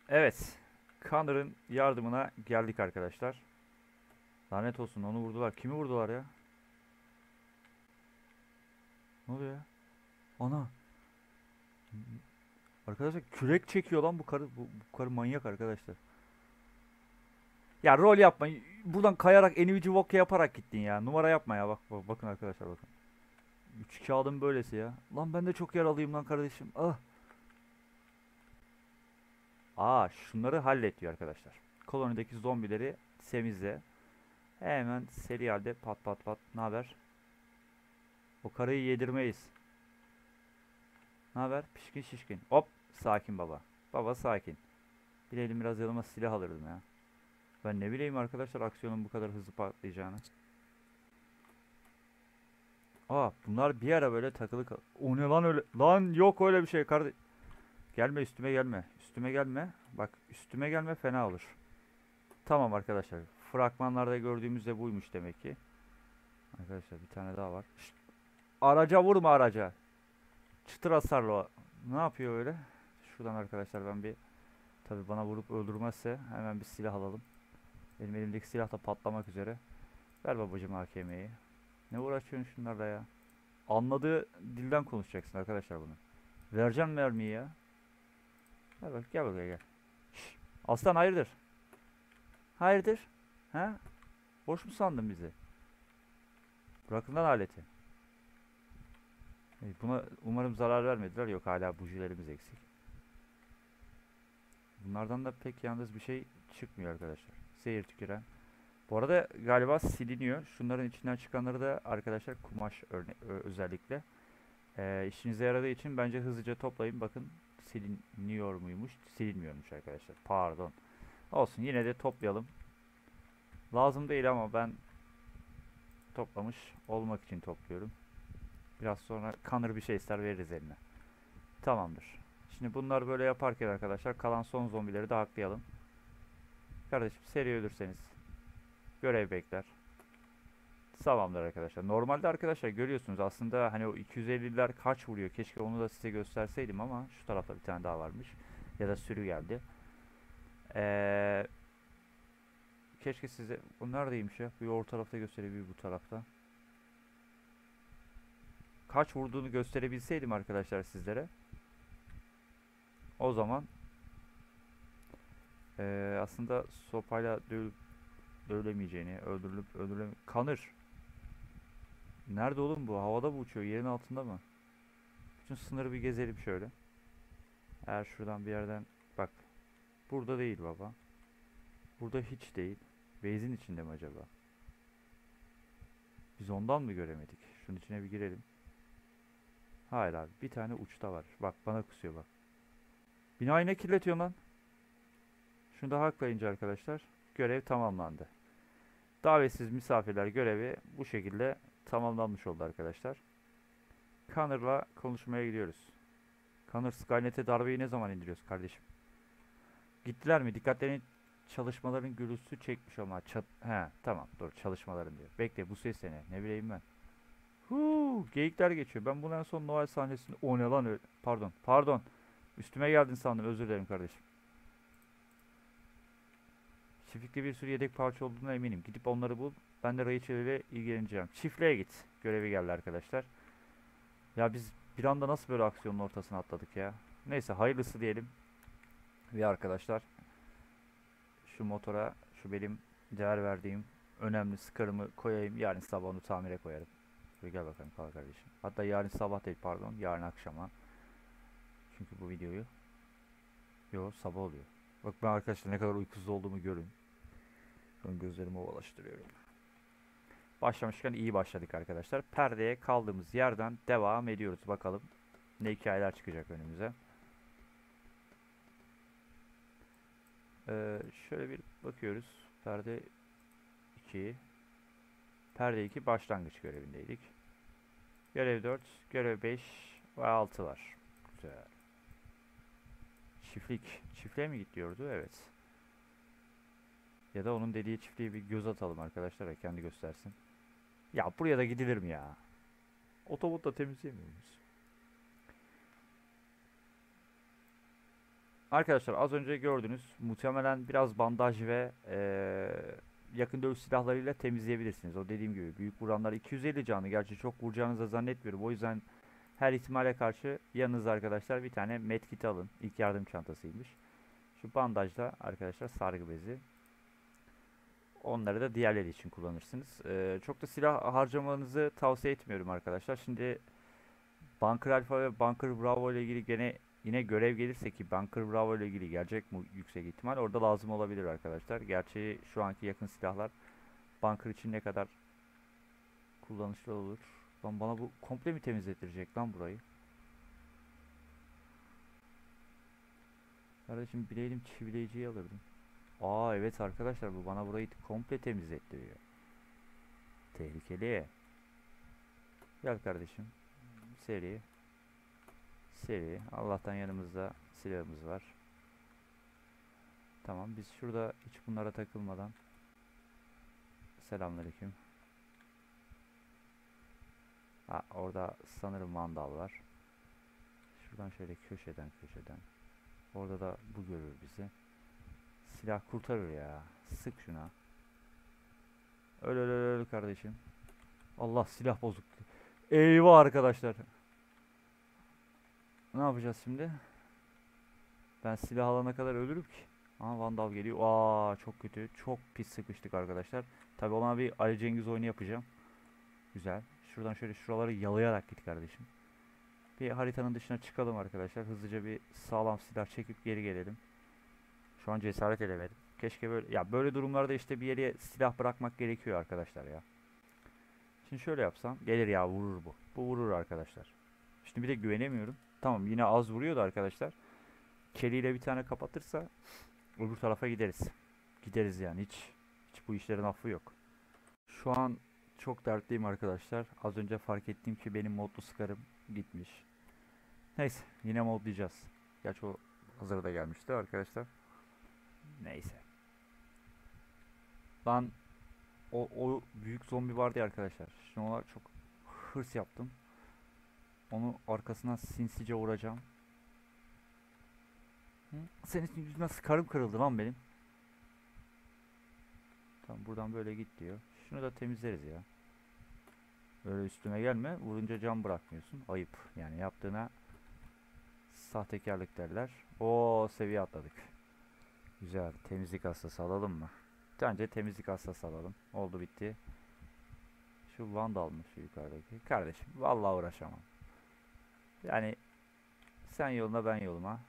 Evet. Connor'ın yardımına geldik arkadaşlar. Lanet olsun, onu vurdular. Kimi vurdular ya? Ne oluyor ya? Ana. Arkadaşlar kürek çekiyor lan bu karı. Bu karı manyak arkadaşlar. Ya rol yapma. Buradan kayarak Enivici Voke yaparak gittin ya. Numara yapma ya. Bakın arkadaşlar bakın. 3 kağıdım böylesi ya. Lan ben de çok yaralıyım lan kardeşim. Ah. Şunları hallet diyor arkadaşlar. Kolonideki zombileri temizle. Hemen seri halde pat pat pat. Ne haber? O karıyı yedirmeyiz. Ne haber? Pişkin şişkin. Hop. Sakin baba. Baba sakin. Bileydim biraz yanıma silah alırdım ya. Ben ne bileyim arkadaşlar aksiyonun bu kadar hızlı patlayacağını. Bunlar bir ara böyle takılı kal. O ne lan öyle? Lan yok öyle bir şey kardeş. Gelme üstüme gelme. Üstüme gelme. Bak üstüme gelme fena olur. Tamam arkadaşlar. Fragmanlarda gördüğümüz de buymuş demek ki. Arkadaşlar bir tane daha var. Şşt, araca vurma araca. Çıtır hasarlı o. Ne yapıyor öyle? Şuradan arkadaşlar ben bir tabi bana vurup öldürmezse hemen bir silah alalım. Benim elimdeki silah da patlamak üzere. Ver babacım AKM'yi. Ne uğraşıyorsun şunlarla ya? Anladığı dilden konuşacaksın arkadaşlar bunu. Vereceğim mermiyi ya. Gel bak gel buraya gel. Şş, aslan hayırdır? Hayırdır? Ha? Boş mu sandın bizi? Bırakın lan aleti. Buna umarım zarar vermediler. Yok hala bujilerimiz eksik. Bunlardan da pek yalnız bir şey çıkmıyor arkadaşlar. Zehir tüküren. Bu arada galiba siliniyor. Şunların içinden çıkanları da arkadaşlar kumaş özellikle. İşinize yaradığı için bence hızlıca toplayın. Bakın siliniyor muymuş? Silinmiyormuş arkadaşlar. Pardon. Olsun yine de toplayalım. Lazım değil ama ben toplamış olmak için topluyorum. Biraz sonra Connor bir şey ister veririz eline. Tamamdır. Şimdi bunlar böyle yaparken arkadaşlar kalan son zombileri de haklayalım. Kardeşim seri ölürseniz görev bekler. Tamamdır arkadaşlar. Normalde arkadaşlar görüyorsunuz aslında hani o 250'ler kaç vuruyor. Keşke onu da size gösterseydim ama şu tarafta bir tane daha varmış. Ya da sürü geldi. Ee, Keşke size... Bu neredeymiş ya? Bir o tarafta gösteriyor bir bu tarafta. Kaç vurduğunu gösterebilseydim arkadaşlar sizlere. O zaman aslında sopayla dövülemeyeceğini, kanır. Nerede oğlum bu? Havada mı uçuyor? Yerin altında mı? Bütün sınırı bir gezelim şöyle. Eğer şuradan bir yerden bak. Burada değil baba. Burada hiç değil. Base'in içinde mi acaba? Biz ondan mı göremedik? Şunun içine bir girelim. Hayır abi. Bir tane uçta var. Bak bana kusuyor bak. Binayı ne kirletiyor lan? Şunu da haklayınca arkadaşlar görev tamamlandı. Davetsiz misafirler görevi bu şekilde tamamlanmış oldu arkadaşlar. Connor'la konuşmaya gidiyoruz. Connor Skynet'e darbeyi ne zaman indiriyoruz kardeşim? Gittiler mi? Dikkatlerini çalışmaların gürültüsü çekmiş ama he tamam dur çalışmaların diyor. Bekle bu ses ne bileyim ben. Geyikler geçiyor. Ben bunu en son Noel sahnesinde o ne lan öyle. Pardon. Üstüme geldin sandım özür dilerim kardeşim. Çiftlikte bir sürü yedek parça olduğuna eminim. Gidip onları bul. Ben de Rachel ile ilgileneceğim. Çiftliğe git. Görevi geldi arkadaşlar. Ya biz bir anda nasıl böyle aksiyonun ortasına atladık ya. Neyse hayırlısı diyelim. Ve arkadaşlar şu motora şu benim değer verdiğim önemli sıkarımı koyayım. Yarın sabah onu tamire koyarım. Şöyle gel bakalım kal kardeşim. Hatta yarın sabah değil pardon. Yarın akşama. Çünkü bu videoyu sabah oluyor. Bak ben arkadaşlar ne kadar uykusuz olduğumu görün. Şu an gözlerimi ovalaştırıyorum. Başlamışken iyi başladık arkadaşlar. Perdeye kaldığımız yerden devam ediyoruz. Bakalım ne hikayeler çıkacak önümüze. Şöyle bir bakıyoruz. Perde 2. Perde 2 başlangıç görevindeydik. Görev 4, görev 5 ve 6 var. Güzel. Çiftliğe mi git diyordu? Evet. Ya da onun dediği çiftliğe bir göz atalım arkadaşlar. Kendi göstersin. Ya buraya da gidilir mi ya? Otobotla temizleyemiyor muyuz? Arkadaşlar az önce gördünüz. Muhtemelen biraz bandaj ve yakın dövüş silahlarıyla temizleyebilirsiniz. O dediğim gibi büyük vuranlar 250 canlı. Gerçi çok vuracağınızı da zannetmiyorum. O yüzden her ihtimale karşı yanınıza arkadaşlar bir tane medkit alın. İlk yardım çantasıymış. Şu bandajda arkadaşlar sargı bezi. Onları da diğerleri için kullanırsınız. Çok da silah harcamanızı tavsiye etmiyorum arkadaşlar. Şimdi Bunker Alpha ve Bunker Bravo ile ilgili yine görev gelirse ki Bunker Bravo ile ilgili gelecek mu yüksek ihtimal orada lazım olabilir arkadaşlar. Gerçi şu anki yakın silahlar Bunker için ne kadar kullanışlı olur. Lan bana bu komple mi temizlettirecek lan burayı? Kardeşim bileydim çivileyiciyi alırdım. Aa evet arkadaşlar bu bana burayı komple temizlettiriyor. Tehlikeli. Gel kardeşim. Seri. Seri. Allah'tan yanımızda silahımız var. Tamam biz şurada hiç bunlara takılmadan. Selamünaleyküm. Ha orada sanırım vandal var. Şuradan şöyle köşeden. Orada da bu görür bizi. Silah kurtarır ya. Sık şuna. Öl kardeşim. Allah silah bozuk. Eyvah arkadaşlar. Ne yapacağız şimdi? Ben silah alana kadar ölürüm ki. Aha vandal geliyor. Aa çok kötü. Çok pis sıkıştık arkadaşlar. Tabi ona bir Ali Cengiz oyunu yapacağım. Güzel. Şuradan şöyle şuraları yalayarak git kardeşim. Bir haritanın dışına çıkalım arkadaşlar. Hızlıca bir sağlam silah çekip geri gelelim. Şu an cesaret edemedim. Keşke böyle ya böyle durumlarda işte bir yere silah bırakmak gerekiyor arkadaşlar ya. Şimdi şöyle yapsam gelir ya vurur bu. Bu vurur arkadaşlar. Şimdi bir de güvenemiyorum. Tamam yine az vuruyordu arkadaşlar. Keliyle bir tane kapatırsa öbür tarafa gideriz. Gideriz yani hiç bu işlerin affı yok. Şu an çok dertliyim arkadaşlar. Az önce fark ettiğim ki benim modlu sıkarım gitmiş. Neyse yine modlayacağız. Gerçi o hazırda gelmişti arkadaşlar. Neyse. Lan o büyük zombi vardı ya arkadaşlar. Şimdi ona çok hırs yaptım. Onu arkasından sinsice vuracağım. Hı? Senin yüzünden sıkarım kırıldı lan benim. Tamam buradan böyle git diyor. Şunu da temizleriz ya. Böyle üstüme gelme. Vurunca can bırakmıyorsun. Ayıp. Yani yaptığına sahtekarlık derler. O seviye atladık. Güzel. Temizlik hastası alalım mı? Bence temizlik hastası alalım. Oldu bitti. Şu vandal mı şu yukarıdaki? Kardeşim vallahi uğraşamam. Yani sen yoluna ben yoluma.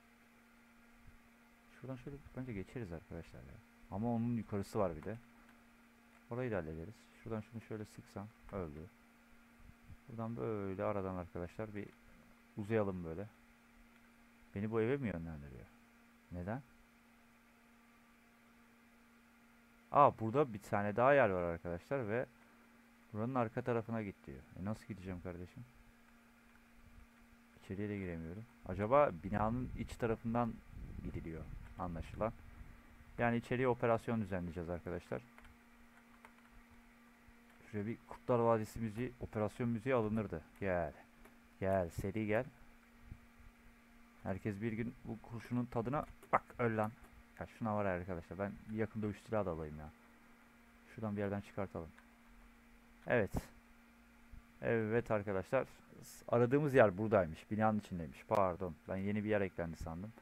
Şuradan şöyle bence geçeriz arkadaşlar ya. Ama onun yukarısı var bir de. Orayı da hallederiz. Şuradan şunu şöyle sıksam öldü. Buradan böyle aradan arkadaşlar bir uzayalım böyle. Beni bu eve mi yönlendiriyor? Neden? Aa burada bir tane daha yer var arkadaşlar ve buranın arka tarafına git diyor. Nasıl gideceğim kardeşim? İçeriye de giremiyorum. Acaba binanın iç tarafından gidiliyor anlaşılan. Yani içeriye operasyon düzenleyeceğiz arkadaşlar. Şuraya bir Kurtlar Vadisi müziği, operasyon müziği alınırdı. Gel. Gel seri gel. Herkes bir gün bu kurşunun tadına bak öl lan. Ya şuna var ya arkadaşlar ben yakın dövüş silahı da alayım ya. Şuradan bir yerden çıkartalım. Evet. Evet arkadaşlar. Aradığımız yer buradaymış. Binanın içindeymiş. Pardon. Ben yeni bir yer eklendi sandım.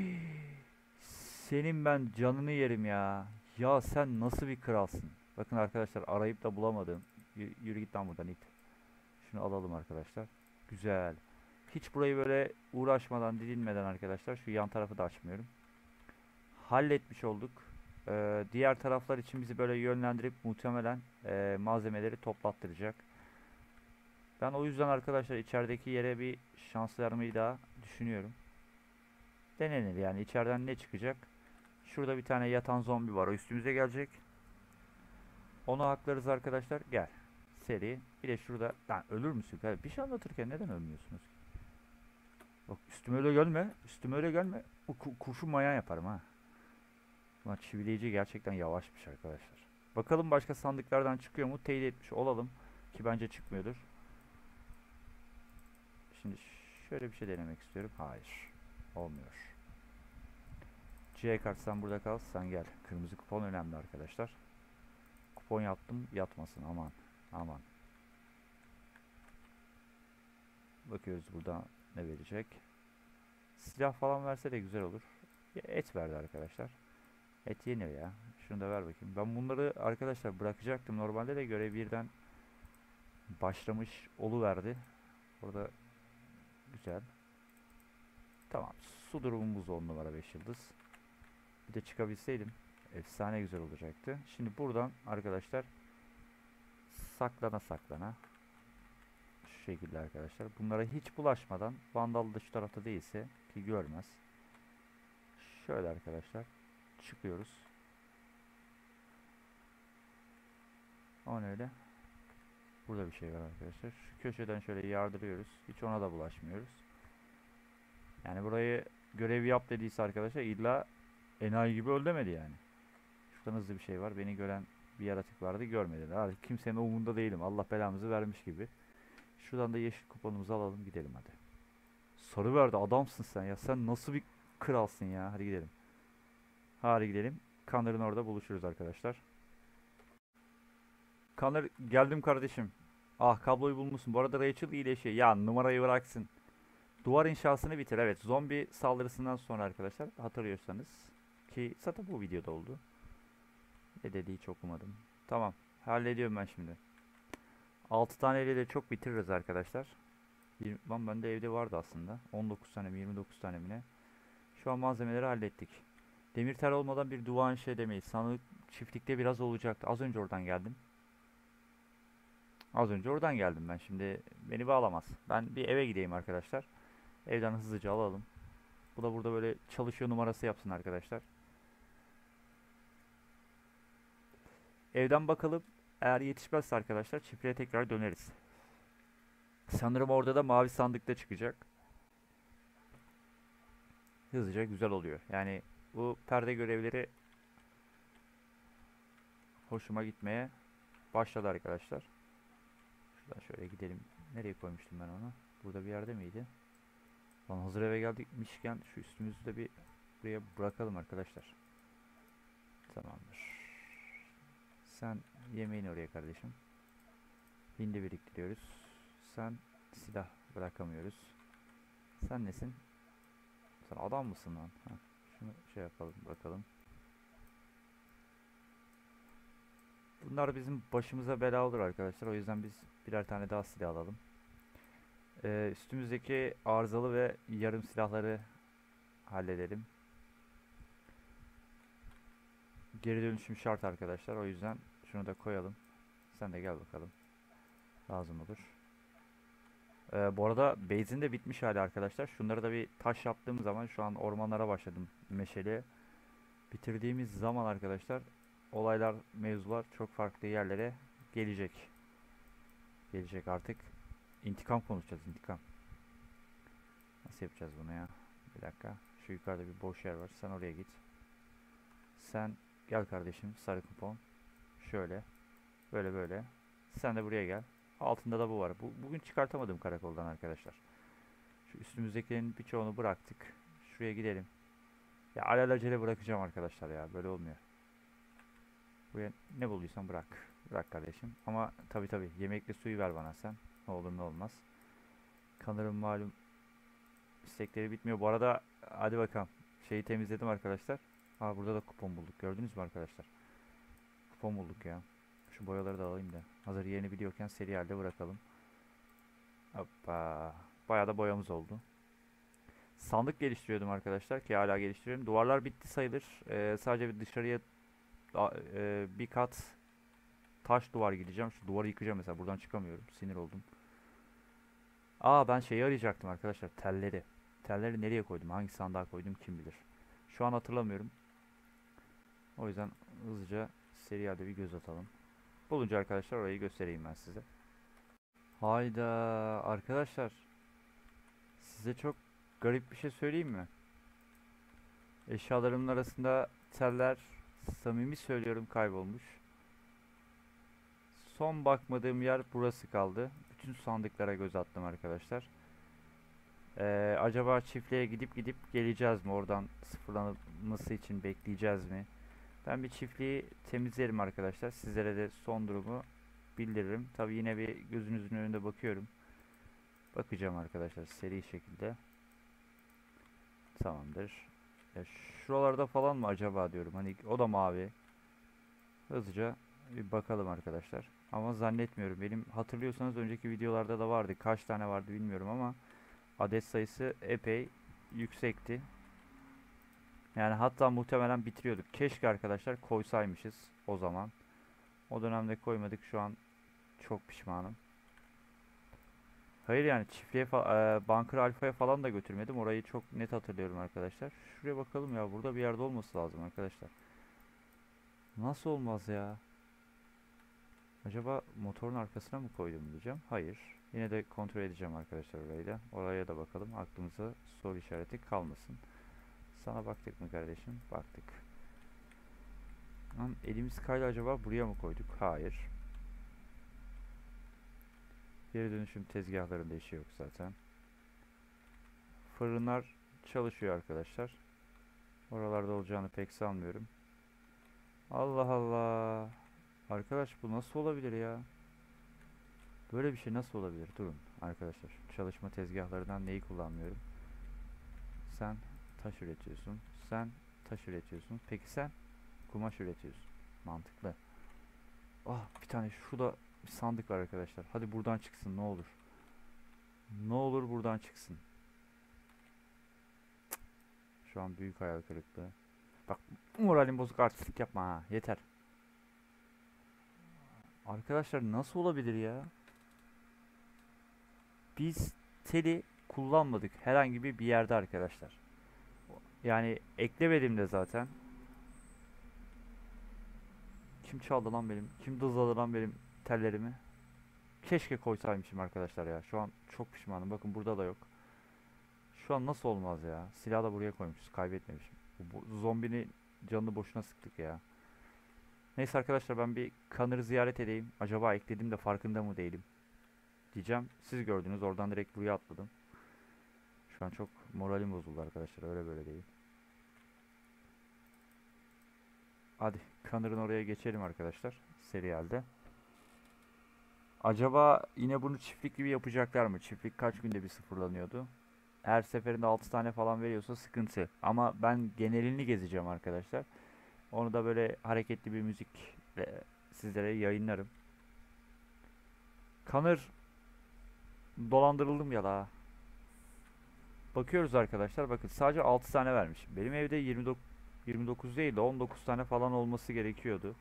Senin ben canını yerim ya. Ya sen nasıl bir kralsın? Bakın arkadaşlar arayıp da bulamadım. Yürü git lan buradan it. Şunu alalım arkadaşlar. Güzel. Hiç burayı böyle uğraşmadan, didinmeden arkadaşlar. Şu yan tarafı da açmıyorum. Halletmiş olduk. Diğer taraflar için bizi böyle yönlendirip muhtemelen malzemeleri toplattıracak. Ben o yüzden arkadaşlar içerideki yere bir şans vermeyi daha düşünüyorum. Denenir yani içeriden ne çıkacak? Şurada bir tane yatan zombi var. O üstümüze gelecek. Onu haklarız arkadaşlar. Gel. Seri. Bir de şurada. Lan ölür müsün? Bir şey anlatırken neden ölmüyorsunuz? Bak üstüme öyle gelme. Üstüme öyle gelme. Bu kurşun manyağı yaparım ha. Ulan çivileyici gerçekten yavaşmış arkadaşlar. Bakalım başka sandıklardan çıkıyor mu? Teyit etmiş olalım. Ki bence çıkmıyordur. Şimdi şöyle bir şey denemek istiyorum. Hayır. Olmuyor. C kart sen burada kal, sen gel. Kırmızı kupon önemli arkadaşlar. Kupon yaptım, yatmasın, aman aman. Bakıyoruz burada ne verecek. Silah falan verse de güzel olur. Et verdi arkadaşlar. Et yenir ya. Şunu da ver bakayım. Ben bunları arkadaşlar bırakacaktım. Normalde de görev birden başlamış oluverdi. Orada güzel. Tamam. Su durumumuz 10 numara 5 yıldız. Bir de çıkabilseydim efsane güzel olacaktı. Şimdi buradan arkadaşlar saklana saklana şu şekilde arkadaşlar. Bunlara hiç bulaşmadan, Vandal da şu tarafta değilse ki görmez. Şöyle arkadaşlar çıkıyoruz. O öyle. Burada bir şey var arkadaşlar. Şu köşeden şöyle yardırıyoruz. Hiç ona da bulaşmıyoruz. Yani burayı görev yap dediyse arkadaşlar illa enayi gibi öl demedi yani. Şuradan hızlı bir şey var. Beni gören bir yaratık vardı, görmedi. Artık kimsenin umurunda değilim. Allah belamızı vermiş gibi. Şuradan da yeşil kuponumuzu alalım, gidelim hadi. Sarı verdi, adamsın sen ya. Sen nasıl bir kralsın ya. Hadi gidelim. Hadi gidelim. Kanların orada buluşuruz arkadaşlar. Kanlar geldim kardeşim. Ah, kabloyu bulmuşsun. Bu arada Rachel iyileşiyor. Ya numarayı bıraksın. Duvar inşasını bitir. Evet, zombi saldırısından sonra arkadaşlar hatırlıyorsanız. Ki zaten bu videoda oldu. Ne dediği hiç okumadım. Tamam. Hallediyorum ben şimdi. 6 taneyle de çok bitiririz arkadaşlar. Lan bende evde vardı aslında. 19 tane mi 29 tane mi ne? Şu an malzemeleri hallettik. Demir tel olmadan bir duvar şey demeyiz. Sanırım çiftlikte biraz olacaktı. Az önce oradan geldim. Az önce oradan geldim ben. Şimdi beni bağlamaz. Ben bir eve gideyim arkadaşlar. Evden hızlıca alalım. Bu da burada böyle çalışıyor numarası yapsın arkadaşlar. Evden bakalım. Eğer yetişmezse arkadaşlar çiftliğe tekrar döneriz. Sanırım orada da mavi sandıkta çıkacak. Hızlıca güzel oluyor. Yani bu perde görevleri hoşuma gitmeye başladı arkadaşlar. Şuradan şöyle gidelim. Nereye koymuştum ben onu? Burada bir yerde miydi? Lan hazır eve gelmişken şu üstümüzü de bir buraya bırakalım arkadaşlar. Tamamdır. Sen yemeğini oraya kardeşim. Hindi biriktiriyoruz. Sen silah bırakamıyoruz. Sen nesin? Sen adam mısın lan? Heh, şunu şey yapalım bakalım. Bunlar bizim başımıza bela olur arkadaşlar. O yüzden biz birer tane daha silah alalım. Üstümüzdeki arızalı ve yarım silahları halledelim. Geri dönüşüm şart arkadaşlar. O yüzden şunu da koyalım. Sen de gel bakalım. Lazım olur. Bu arada base'in de bitmiş hali arkadaşlar. Şunları da bir taş yaptığım zaman şu an ormanlara başladım meşale. Bitirdiğimiz zaman arkadaşlar olaylar, mevzular çok farklı yerlere gelecek. Gelecek artık. İntikam konuşacağız, intikam. Nasıl yapacağız bunu ya? Bir dakika. Şu yukarıda bir boş yer var. Sen oraya git. Sen gel kardeşim, sarı kupon. Şöyle. Böyle böyle. Sen de buraya gel. Altında da bu var. Bugün çıkartamadım karakoldan arkadaşlar. Şu üstümüzdekilerin birçoğunu bıraktık. Şuraya gidelim. Ya alelacele bırakacağım arkadaşlar ya. Böyle olmuyor. Buraya ne bulduysan bırak. Bırak kardeşim. Ama tabi yemekli suyu ver bana sen. Ne olur ne olmaz. Kanırım malum istekleri bitmiyor. Bu arada hadi bakalım. Şeyi temizledim arkadaşlar. Ha, burada da kupon bulduk. Gördünüz mü arkadaşlar? Kupon bulduk ya. Şu boyaları da alayım da. Hazır yerini biliyorken seri halde bırakalım. Hoppa. Bayağı da boyamız oldu. Sandık geliştiriyordum arkadaşlar ki hala geliştiriyorum. Duvarlar bitti sayılır. Sadece bir dışarıya bir kat taş duvar gideceğim. Şu duvarı yıkacağım mesela. Buradan çıkamıyorum. Sinir oldum. Aa, ben şeyi arayacaktım arkadaşlar. Telleri. Telleri nereye koydum? Hangi sandığa koydum kim bilir. Şu an hatırlamıyorum. O yüzden hızlıca seri halde bir göz atalım. Bulunca arkadaşlar orayı göstereyim ben size. Hayda arkadaşlar. Size çok garip bir şey söyleyeyim mi? Eşyalarımın arasında teller, samimi söylüyorum, kaybolmuş. Son bakmadığım yer burası kaldı. Bütün sandıklara göz attım arkadaşlar. Acaba çiftliğe gidip gidip geleceğiz mi? Oradan sıfırlanması için bekleyeceğiz mi? Ben bir çiftliği temizlerim arkadaşlar. Sizlere de son durumu bildiririm. Tabii yine bir gözünüzün önünde bakıyorum. Bakacağım arkadaşlar seri şekilde. Tamamdır. Ya şuralarda falan mı acaba diyorum. Hani o da mavi. Hızlıca bir bakalım arkadaşlar. Ama zannetmiyorum. Benim hatırlıyorsanız önceki videolarda da vardı. Kaç tane vardı bilmiyorum ama adet sayısı epey yüksekti. Yani hatta muhtemelen bitiriyorduk. Keşke arkadaşlar koysaymışız o zaman. O dönemde koymadık. Şu an çok pişmanım. Hayır yani çiftliğe Bunker Alfa'ya falan da götürmedim. Orayı çok net hatırlıyorum arkadaşlar. Şuraya bakalım ya. Burada bir yerde olması lazım arkadaşlar. Nasıl olmaz ya? Acaba motorun arkasına mı koydum diyeceğim. Hayır. Yine de kontrol edeceğim arkadaşlar orayı da. Oraya da bakalım. Aklımıza soru işareti kalmasın. Sana baktık mı kardeşim? Baktık. Lan elimiz kaydı, acaba buraya mı koyduk? Hayır. Geri dönüşüm tezgahlarında işi yok zaten. Fırınlar çalışıyor arkadaşlar. Oralarda olacağını pek sanmıyorum. Allah Allah. Arkadaş bu nasıl olabilir ya? Böyle bir şey nasıl olabilir? Durun arkadaşlar. Çalışma tezgahlarından neyi kullanmıyorum? Sen taş üretiyorsun. Sen taş üretiyorsun. Peki sen kumaş üretiyorsun. Mantıklı. Ah, bir tane şurada bir sandık var arkadaşlar. Hadi buradan çıksın ne olur. Ne olur buradan çıksın. Şu an büyük hayal kırıklığı. Bak moralim bozuk, artistlik yapma ha. Yeter. Arkadaşlar nasıl olabilir ya? Biz teli kullanmadık herhangi bir yerde arkadaşlar. Yani eklemedim de zaten. Kim çaldı lan benim? Kim dızladı lan benim tellerimi? Keşke koysaymışım arkadaşlar ya. Şu an çok pişmanım. Bakın burada da yok. Şu an nasıl olmaz ya? Silahı da buraya koymuşuz. Kaybetmemişim. Bu zombinin canını boşuna sıktık ya. Neyse arkadaşlar ben bir Connor'ı ziyaret edeyim. Acaba ekledim de farkında mı değilim diyeceğim. Siz gördünüz, oradan direkt buraya atladım. Şu an çok moralim bozuldu arkadaşlar. Öyle böyle değil. Hadi Connor'ın oraya geçelim arkadaşlar. Serialde. Acaba yine bunu çiftlik gibi yapacaklar mı? Çiftlik kaç günde bir sıfırlanıyordu? Her seferinde 6 tane falan veriyorsa sıkıntı. Ama ben genelini gezeceğim arkadaşlar. Onu da böyle hareketli bir müzikle sizlere yayınlarım. Connor, dolandırıldım ya la. Bakıyoruz arkadaşlar, bakın sadece 6 tane vermiş. Benim evde 29 değil de 19 tane falan olması gerekiyordu.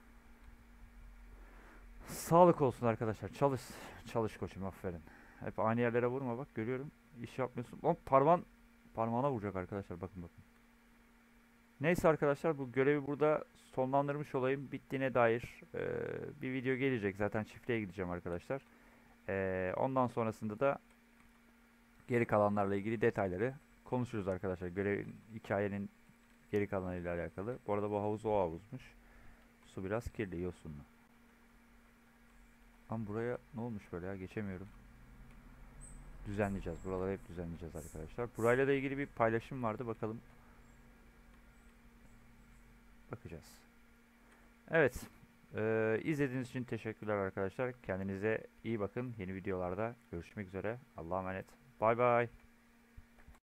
Sağlık olsun arkadaşlar. Çalış. Çalış koçum, aferin. Hep aynı yerlere vurma, bak görüyorum. İş yapmıyorsun. Hop parmağına vuracak arkadaşlar, bakın bakın. Neyse arkadaşlar bu görevi burada sonlandırmış olayım. Bittiğine dair bir video gelecek. Zaten çiftliğe gideceğim arkadaşlar. Ondan sonrasında da geri kalanlarla ilgili detayları konuşuruz arkadaşlar. Görevin, hikayenin geri kalanıyla alakalı. Bu arada bu havuz o havuzmuş. Su biraz kirli, yosunlu. Ama buraya ne olmuş böyle ya? Geçemiyorum. Düzenleyeceğiz. Buraları hep düzenleyeceğiz arkadaşlar. Burayla da ilgili bir paylaşım vardı. Bakalım. Bakacağız. Evet. İzlediğiniz için teşekkürler arkadaşlar. Kendinize iyi bakın. Yeni videolarda görüşmek üzere. Allah'a emanet. Bay bay.